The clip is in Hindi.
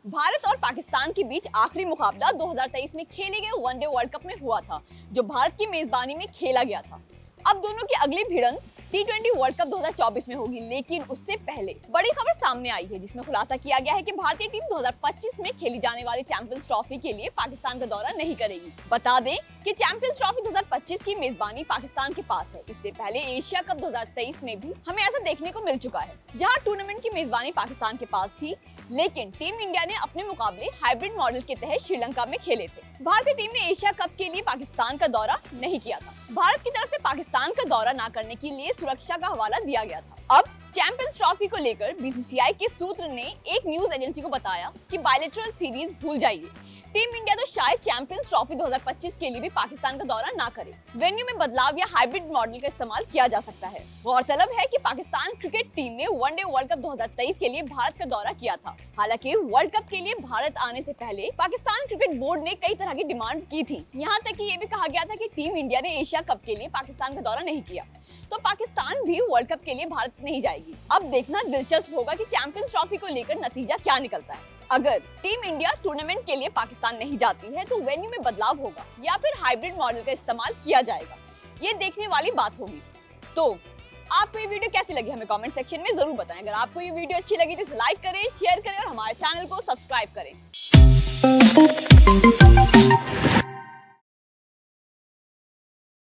भारत और पाकिस्तान के बीच आखिरी मुकाबला 2023 में खेले गए वनडे वर्ल्ड कप में हुआ था, जो भारत की मेजबानी में खेला गया था। अब दोनों की अगली भिड़ंत T20 वर्ल्ड कप 2024 में होगी, लेकिन उससे पहले बड़ी खबर सामने आई है जिसमें खुलासा किया गया है कि भारतीय टीम 2025 में खेली जाने वाली चैंपियंस ट्रॉफी के लिए पाकिस्तान का दौरा नहीं करेगी। बता दें कि चैंपियंस ट्रॉफी 2025 की मेजबानी पाकिस्तान के पास है। इससे पहले एशिया कप 2023 में भी हमें ऐसा देखने को मिल चुका है, जहां टूर्नामेंट की मेजबानी पाकिस्तान के पास थी, लेकिन टीम इंडिया ने अपने मुकाबले हाइब्रिड मॉडल के तहत श्रीलंका में खेले थे। भारतीय टीम ने एशिया कप के लिए पाकिस्तान का दौरा नहीं किया था। भारत की तरफ से पाकिस्तान का दौरा न करने के लिए सुरक्षा का हवाला दिया गया था। अब चैंपियंस ट्रॉफी को लेकर बीसीसीआई के सूत्र ने एक न्यूज एजेंसी को बताया कि बायलैटरल सीरीज भूल जाइए। टीम इंडिया तो शायद चैंपियंस ट्रॉफी 2025 के लिए भी पाकिस्तान का दौरा ना करे। वेन्यू में बदलाव या हाइब्रिड मॉडल का इस्तेमाल किया जा सकता है। गौरतलब है कि पाकिस्तान क्रिकेट टीम ने वनडे वर्ल्ड कप 2023 के लिए भारत का दौरा किया था। हालांकि वर्ल्ड कप के लिए भारत आने से पहले पाकिस्तान क्रिकेट बोर्ड ने कई तरह की डिमांड की थी। यहाँ तक कि ये भी कहा गया था कि टीम इंडिया ने एशिया कप के लिए पाकिस्तान का दौरा नहीं किया तो पाकिस्तान भी वर्ल्ड कप के लिए भारत नहीं जाएगी। अब देखना दिलचस्प होगा कि चैंपियंस ट्रॉफी को लेकर नतीजा क्या निकलता है। अगर टीम इंडिया टूर्नामेंट के लिए पाकिस्तान नहीं जाती है तो वेन्यू में बदलाव होगा या फिर हाइब्रिड मॉडल का इस्तेमाल किया जाएगा, ये देखने वाली बात होगी। तो आपको ये वीडियो कैसी लगी हमें कमेंट सेक्शन में जरूर बताएं। अगर आपको ये वीडियो अच्छी लगी तो इसे लाइक करें, शेयर करें और हमारे चैनल को सब्सक्राइब करें।